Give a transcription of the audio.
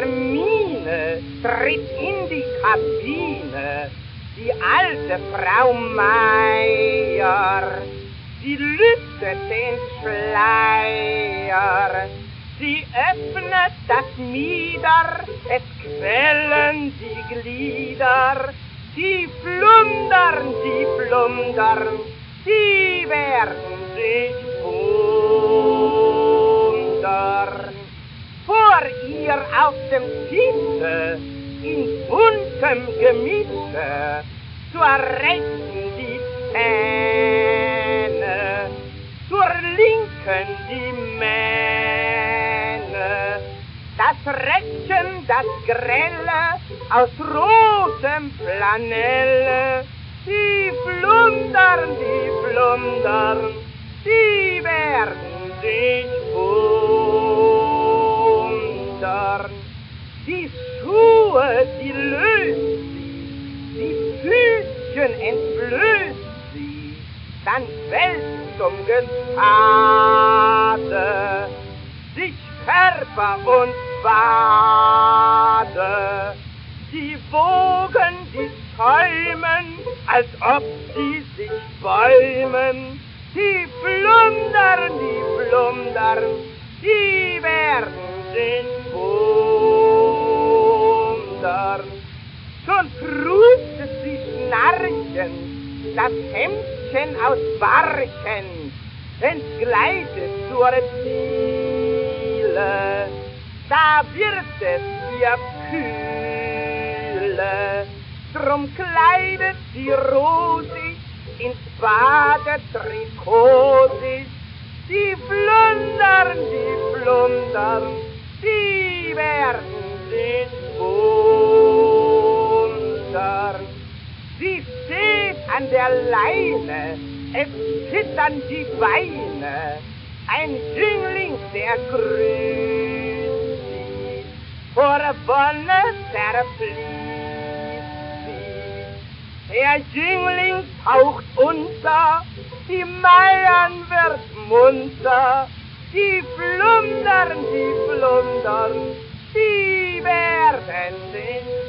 Miene tritt in die Kabine, die alte Frau Meier. Sie lüftet den Schleier, sie öffnet das Mieder, es quellen die Glieder, die flundern, die werden sich wundern. Vor ihr auf dem Tische, in buntem Gemische, zur Rechten die Zähne, zur Linken die Mähne, das Räckchen, das Grelle, aus rotem Flanelle, die flundern, die werden sich wundern. Die Schuhe, die löst sie, die Füßchen entblößt sie, dann wälzt Gestade sich Körper und Wade. Die Wogen, die schäumen, als ob sie sich bäumen, die flundern, die werden sich wundern. Schon prustet sie schnarchen, das Hemdchen aus Barchen, entgleitet zur Ziele, da wird es ihr kühle, drum kleidet sie rosig ins Badetrikot sich. Die flundern, die werden sich wundern. Sie steht an der Leine, es zittern die Beine, ein Jüngling, der grüßt sie, vor Wonne zerfließt sie. Der Jüngling taucht unter, die Meiern wird munter, die flundern, die werden sich